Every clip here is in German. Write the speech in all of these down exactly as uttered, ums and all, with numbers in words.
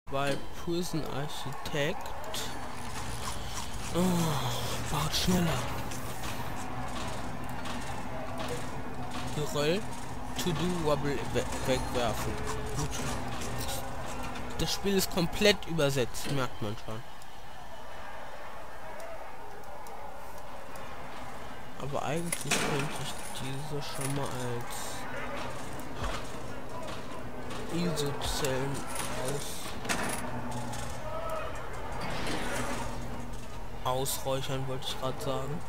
Bei Prison Architect. Oh, baut schneller. Geröll, to do wobble we wegwerfen. Gut. Das Spiel ist komplett übersetzt, merkt man schon. Aber eigentlich könnte ich diese schon mal als I S O-Zellen aus ausräuchern, wollte ich gerade sagen.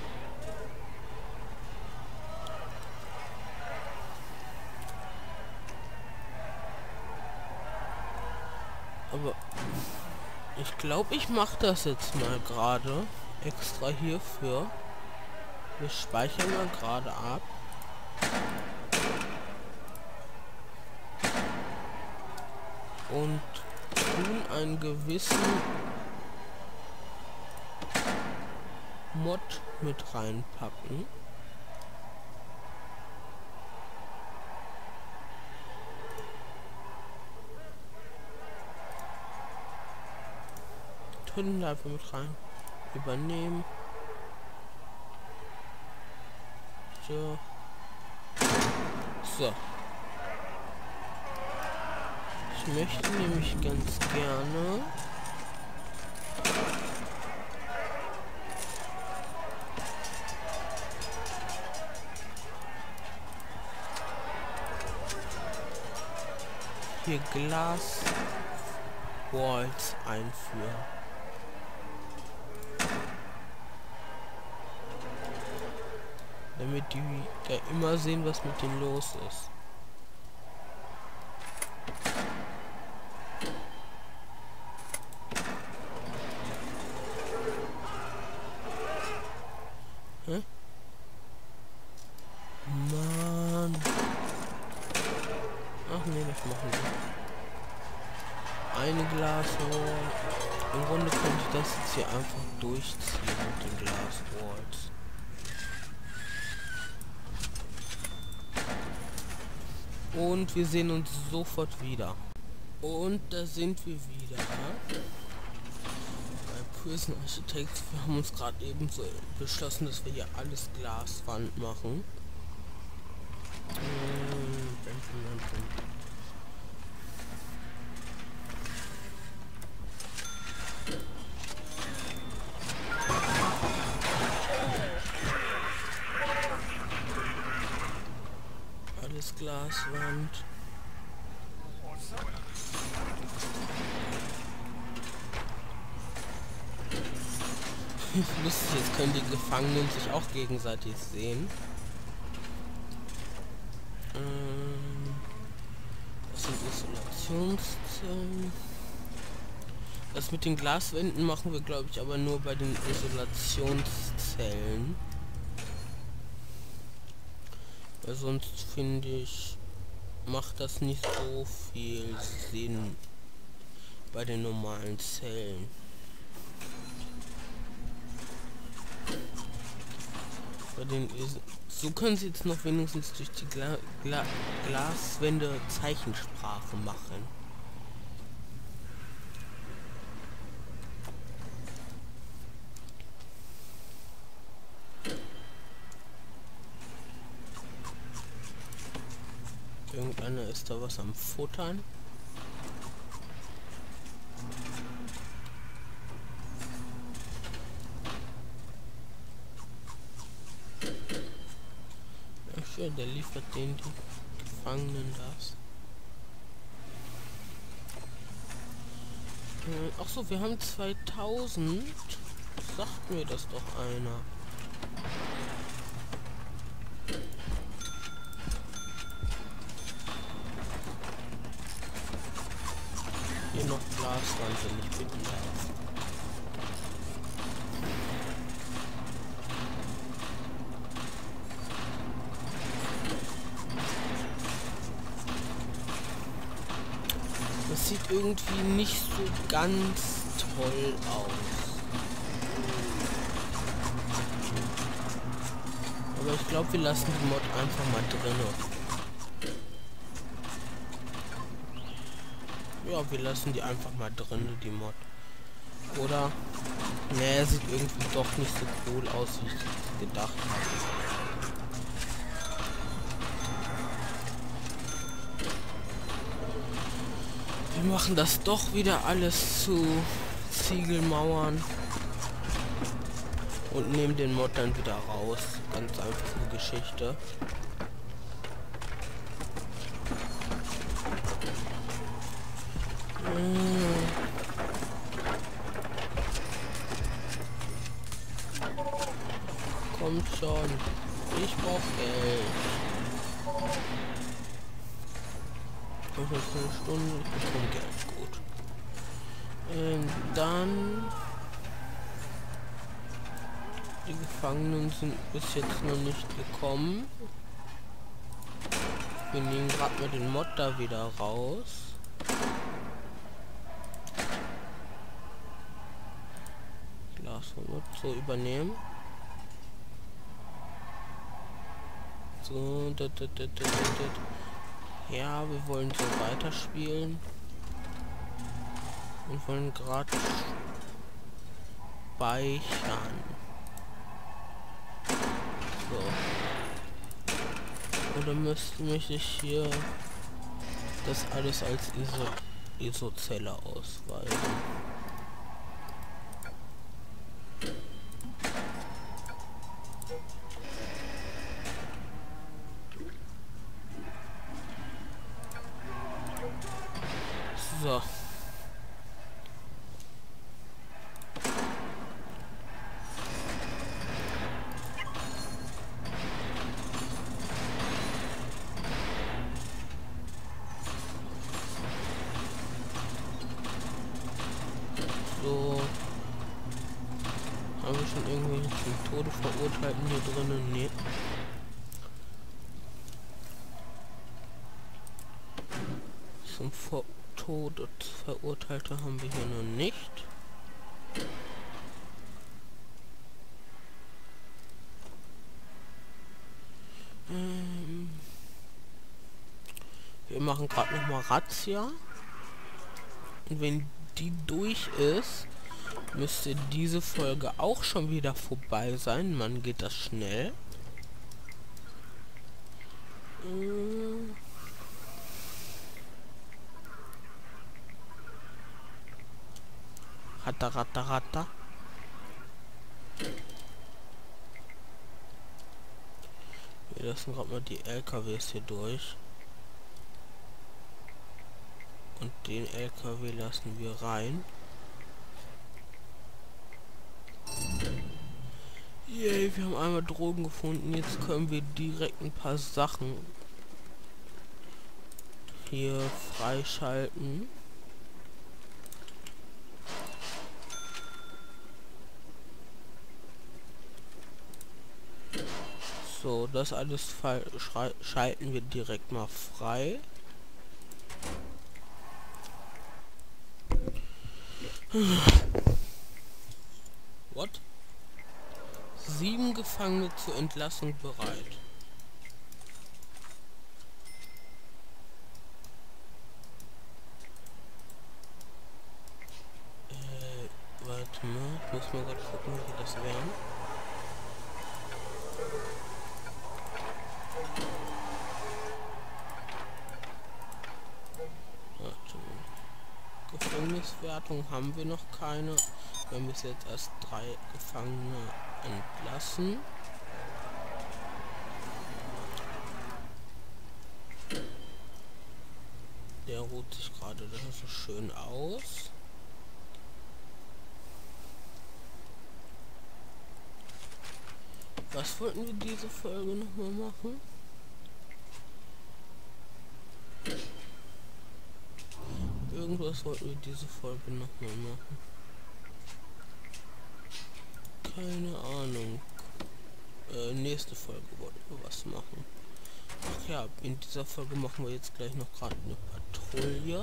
Aber ich glaube, ich mache das jetzt mal gerade extra hierfür. Wir speichern mal gerade ab. Und tun einen gewissen Mod mit reinpacken. Tun einfach mit rein. Übernehmen. So. So. Ich möchte nämlich ganz gerne hier Glas Walls einführen. Damit die da immer sehen, was mit denen los ist. Hä? Mann. Ach nee, das machen wir. Eine Glaswall. Im Grunde könnte ich das jetzt hier einfach durchziehen mit den Glaswalls. Und wir sehen uns sofort wieder. Und da sind wir wieder. Bei Prison Architect. Wir haben uns gerade eben so beschlossen, dass wir hier alles Glaswand machen. Alles Glaswand. Lustig, jetzt können die Gefangenen sich auch gegenseitig sehen. Ähm, das sind Isolationszellen. Das mit den Glaswänden machen wir, glaube ich, aber nur bei den Isolationszellen. Weil sonst finde ich, macht das nicht so viel Sinn bei den normalen Zellen. Bei den Is so können sie jetzt noch wenigstens durch die Gla Gla Glaswände Zeichensprache machen. Irgendeiner ist da was am Futtern. Ach ja, der liefert den die Gefangenen das. Äh, ach so, wir haben zweitausend. Sagt mir das doch einer. Hier noch Glaswand, wenn ich bitten darf. Das sieht irgendwie nicht so ganz toll aus. Aber ich glaube, wir lassen die Mod einfach mal drin. ja, wir lassen die einfach mal drin, die Mod. Oder? Ne, er sieht irgendwie doch nicht so cool aus, wie ich es gedacht habe. Wir machen das doch wieder alles zu Ziegelmauern. Und nehmen den Mod dann wieder raus. Ganz einfache Geschichte. Hm. Kommt schon. Ich brauch Geld. Ich brauche eine Stunde. Ich bekomme Geld. Gut. Ähm, dann... Die Gefangenen sind bis jetzt noch nicht gekommen. Wir nehmen gerade mal den Mod da wieder raus. Glas so übernehmen. So, dat, dat, dat, dat, dat. Ja, wir wollen so weiterspielen. Und wollen gerade speichern. So. Oder müsste möchte ich hier das alles als ISO ISO-Zelle ausweisen. So. So. Haben wir schon irgendwie zum Tode verurteilten hier drinnen? Nee. Zum Ver Tode Verurteilte haben wir hier noch nicht. Ähm wir machen gerade noch mal Razzia. Und wenn die durch ist, müsste diese Folge auch schon wieder vorbei sein. Man geht das schnell. Ähm Ratter, ratter, ratter. Wir lassen gerade mal die L K Ws hier durch. Und den L K W lassen wir rein. Yay, wir haben einmal Drogen gefunden. Jetzt können wir direkt ein paar Sachen hier freischalten. So, das alles schalten wir direkt mal frei. What? Sieben Gefangene zur Entlassung bereit. Äh, warte mal, ich muss mal gerade gucken, wie das wären. Gefängniswertung haben wir noch keine. Wir haben bis jetzt erst drei Gefangene entlassen. Der ruht sich gerade so schön aus. Was wollten wir diese Folge noch mal machen? Irgendwas wollten wir diese Folge noch mal machen. Keine Ahnung. Äh, nächste Folge wollten wir was machen. Ach ja, in dieser Folge machen wir jetzt gleich noch gerade eine Patrouille.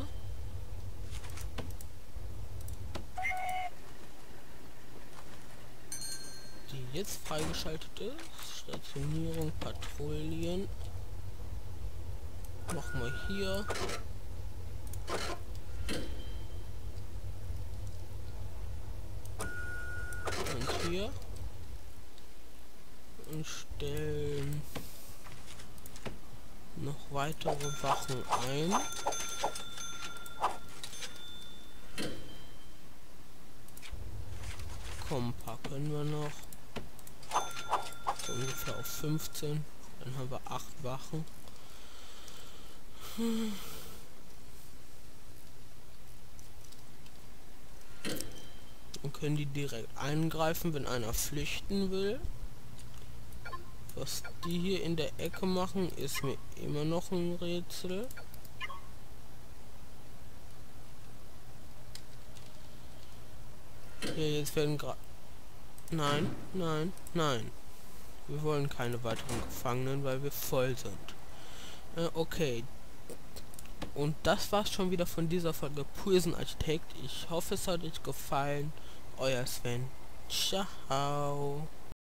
Die jetzt freigeschaltet ist. Stationierung, Patrouillen. Machen wir hier. hier und stellen noch weitere Wachen ein. Kompa können wir noch. So ungefähr auf fünfzehn. Dann haben wir acht Wachen. Hm. Dann können die direkt eingreifen, wenn einer flüchten will. Was die hier in der Ecke machen, ist mir immer noch ein Rätsel. Ja, jetzt werden gerade... Nein, nein, nein. Wir wollen keine weiteren Gefangenen, weil wir voll sind. Äh, okay. Und das war's schon wieder von dieser Folge Prison Architect. Ich hoffe, es hat euch gefallen. Euer Sven. Ciao.